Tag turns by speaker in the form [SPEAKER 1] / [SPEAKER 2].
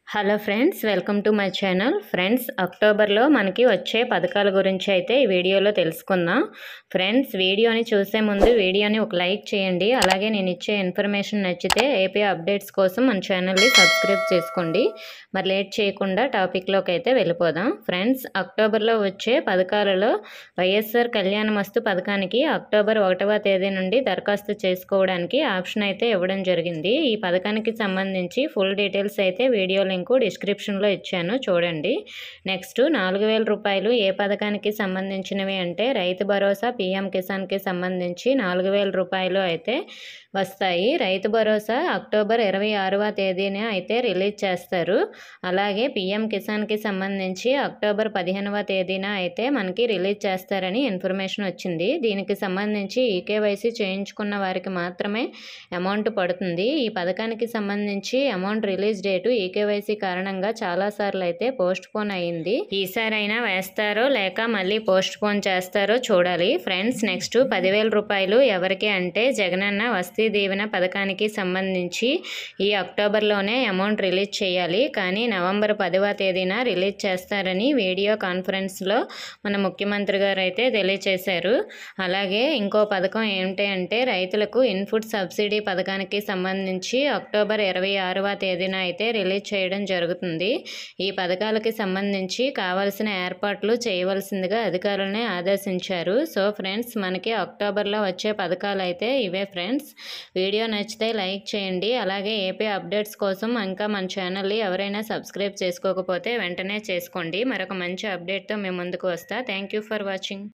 [SPEAKER 1] Hello friends, welcome to my channel. Friends, అక్టోబర్లో మనకి వచ్చే పథకాల గురించి అయితే ఈ వీడియోలో తెలుసుకుందాం. ఫ్రెండ్స్, వీడియోని చూసే ముందు వీడియోని ఒక లైక్ చేయండి. అలాగే నేను ఇచ్చే ఇన్ఫర్మేషన్ నచ్చితే ఏపీ అప్డేట్స్ కోసం మన ఛానల్ని సబ్స్క్రైబ్ చేసుకోండి. మరి లేట్ చేయకుండా టాపిక్లోకి అయితే వెళ్ళిపోదాం. ఫ్రెండ్స్, అక్టోబర్లో వచ్చే పథకాలలో వైఎస్ఆర్ కళ్యాణమస్తు పథకానికి అక్టోబర్ 1వ తేదీ నుండి దరఖాస్తు చేసుకోవడానికి ఆప్షన్ అయితే ఇవ్వడం జరిగింది. ఈ పథకానికి సంబంధించి ఫుల్ డీటెయిల్స్ అయితే వీడియో లింక్ డిస్క్రిప్షన్లో ఇచ్చాను, చూడండి. నెక్స్ట్, 4,000 రూపాయలు ఏ పథకానికి సంబంధించినవి అంటే రైతు భరోసా, పీఎం కిసాన్కి సంబంధించి 4,000 రూపాయలు అయితే వస్తాయి. రైతు భరోసా అక్టోబర్ 26వ తేదీన అయితే రిలీజ్ చేస్తారు. అలాగే పీఎం కిసాన్కి సంబంధించి అక్టోబర్ 15వ తేదీన అయితే మనకి రిలీజ్ చేస్తారని ఇన్ఫర్మేషన్ వచ్చింది. దీనికి సంబంధించి ఈకేవైసీ చేయించుకున్న వారికి మాత్రమే అమౌంట్ పడుతుంది. ఈ పథకానికి సంబంధించి అమౌంట్ రిలీజ్ డేటు ఈకేవైసీ కారణంగా చాలాసార్లు అయితే పోస్ట్ పోన్ అయింది. ఈసారైనా వేస్తారో లేక మళ్ళీ పోస్ట్ పోన్ చేస్తారో చూడాలి. ఫ్రెండ్స్, నెక్స్ట్ 10,000 రూపాయలు ఎవరికి అంటే జగనన్న వస్తీ దీవెన పథకానికి సంబంధించి ఈ అక్టోబర్లోనే అమౌంట్ రిలీజ్ చేయాలి. కానీ నవంబర్ 10వ తేదీన రిలీజ్ చేస్తారని వీడియో కాన్ఫరెన్స్లో మన ముఖ్యమంత్రి గారు అయితే తెలియజేశారు. అలాగే ఇంకో పథకం ఏంటి అంటే రైతులకు ఇన్పుట్ సబ్సిడీ పథకానికి సంబంధించి అక్టోబర్ 26వ తేదీన అయితే రిలీజ్ చేయడం జరుగుతుంది. ఈ పథకాలకి సంబంధించి కావాల్సిన ఏర్పాట్లు చేయవలసిందిగా అధికారులని ఆదేశించారు. సో ఫ్రెండ్స్, మనకి అక్టోబర్లో వచ్చే పథకాలు అయితే ఇవే. ఫ్రెండ్స్, వీడియో నచ్చితే లైక్ చేయండి. అలాగే ఏపీ అప్డేట్స్ కోసం ఇంకా మన ఛానల్ని ఎవరైనా సబ్స్క్రైబ్ చేసుకోకపోతే వెంటనే చేసుకోండి. మరొక మంచి అప్డేట్తో మేము ముందుకు వస్తా. Thank you for watching.